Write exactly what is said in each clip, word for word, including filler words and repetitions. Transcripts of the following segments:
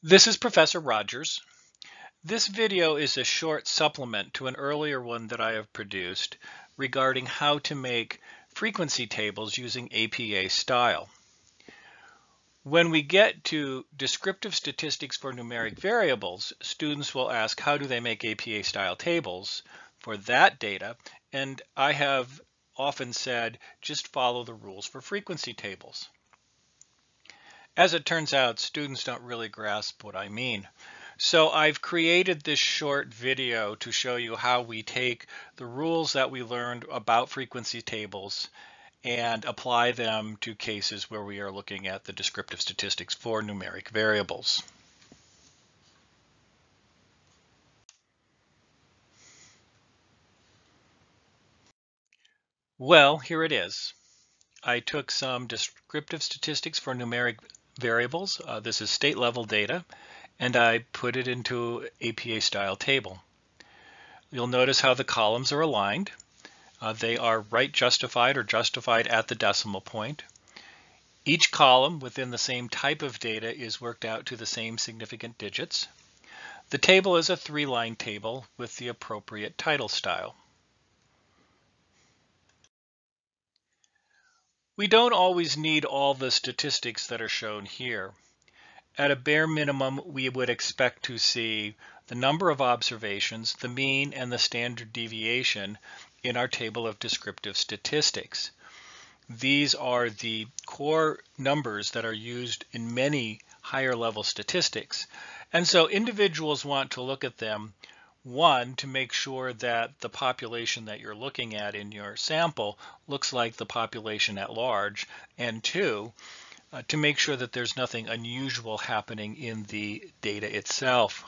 This is Professor Rogers. This video is a short supplement to an earlier one that I have produced regarding how to make frequency tables using A P A style. When we get to descriptive statistics for numeric variables, students will ask how do they make A P A style tables for that data, and I have often said just follow the rules for frequency tables. As it turns out, students don't really grasp what I mean. So I've created this short video to show you how we take the rules that we learned about frequency tables and apply them to cases where we are looking at the descriptive statistics for numeric variables. Well, here it is. I took some descriptive statistics for numeric variables. Uh, this is state level data, and I put it into A P A style table. You'll notice how the columns are aligned. Uh, they are right justified or justified at the decimal point. Each column within the same type of data is worked out to the same significant digits. The table is a three-line table with the appropriate title style. We don't always need all the statistics that are shown here. At a bare minimum, we would expect to see the number of observations, the mean, and the standard deviation in our table of descriptive statistics. These are the core numbers that are used in many higher level statistics. And so individuals want to look at them, one, to make sure that the population that you're looking at in your sample looks like the population at large, and two, uh, to make sure that there's nothing unusual happening in the data itself.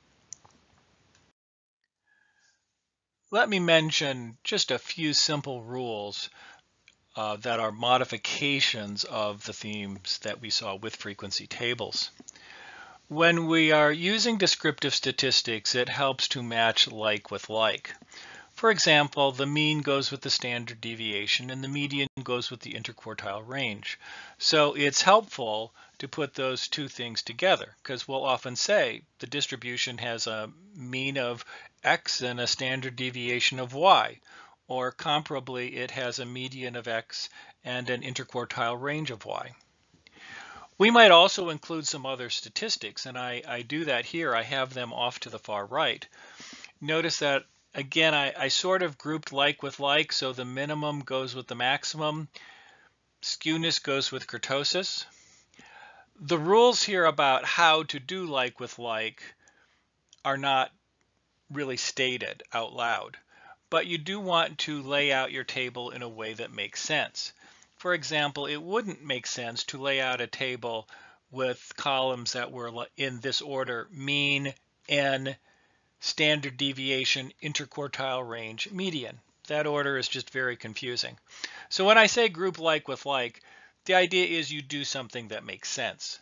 Let me mention just a few simple rules uh, that are modifications of the themes that we saw with frequency tables. When we are using descriptive statistics, it helps to match like with like. For example, the mean goes with the standard deviation and the median goes with the interquartile range. So it's helpful to put those two things together because we'll often say the distribution has a mean of X and a standard deviation of Y, or comparably it has a median of X and an interquartile range of Y. We might also include some other statistics, and I, I do that here. I have them off to the far right. Notice that, again, I, I sort of grouped like with like, so the minimum goes with the maximum. Skewness goes with kurtosis. The rules here about how to do like with like are not really stated out loud, but you do want to lay out your table in a way that makes sense. For example, it wouldn't make sense to lay out a table with columns that were in this order: mean, n, standard deviation, interquartile range, median. That order is just very confusing. So when I say group like with like, the idea is you do something that makes sense.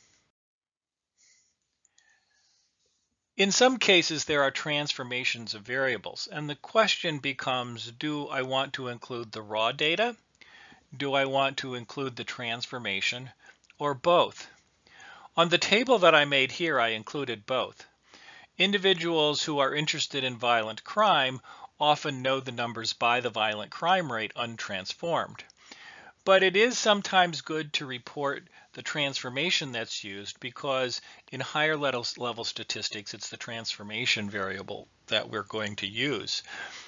In some cases, there are transformations of variables, and the question becomes, do I want to include the raw data? Do I want to include the transformation, or both? On the table that I made here, I included both. Individuals who are interested in violent crime often know the numbers by the violent crime rate untransformed. But it is sometimes good to report the transformation that's used because in higher level, level statistics, it's the transformation variable that we're going to use.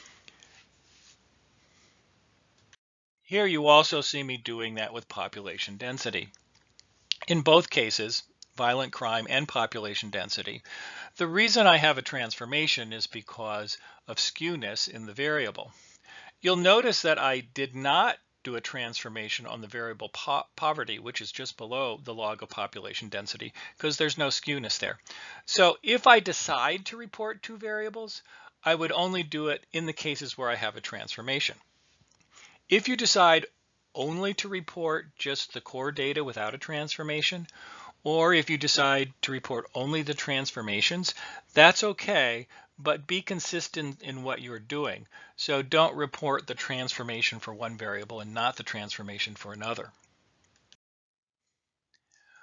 Here you also see me doing that with population density. In both cases, violent crime and population density, the reason I have a transformation is because of skewness in the variable. You'll notice that I did not do a transformation on the variable po poverty, which is just below the log of population density, because there's no skewness there. So if I decide to report two variables, I would only do it in the cases where I have a transformation. If you decide only to report just the core data without a transformation, or if you decide to report only the transformations, that's okay, but be consistent in what you're doing. So don't report the transformation for one variable and not the transformation for another.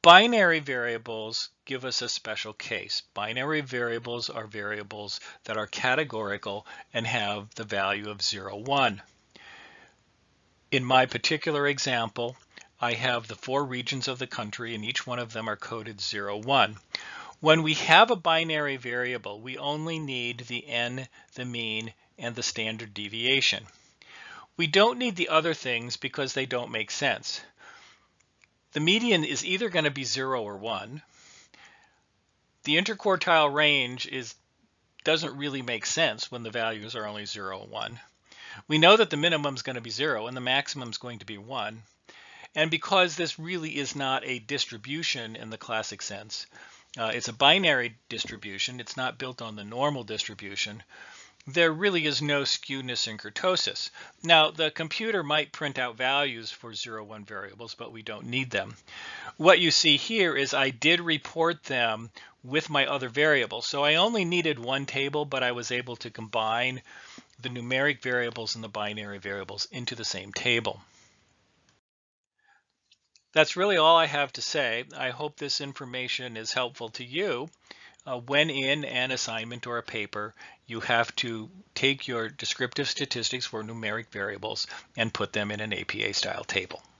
Binary variables give us a special case. Binary variables are variables that are categorical and have the value of zero, one. In my particular example, I have the four regions of the country, and each one of them are coded zero, one. When we have a binary variable, we only need the n, the mean, and the standard deviation. We don't need the other things because they don't make sense. The median is either going to be zero or one. The interquartile range is doesn't really make sense when the values are only zero and one. We know that the minimum is going to be zero and the maximum is going to be one. And because this really is not a distribution in the classic sense, uh, it's a binary distribution, it's not built on the normal distribution, there really is no skewness in kurtosis. Now, the computer might print out values for zero, one variables, but we don't need them. What you see here is I did report them with my other variables. So I only needed one table, but I was able to combine the numeric variables and the binary variables into the same table. That's really all I have to say. I hope this information is helpful to you. Uh, when in an assignment or a paper, you have to take your descriptive statistics for numeric variables and put them in an A P A style table.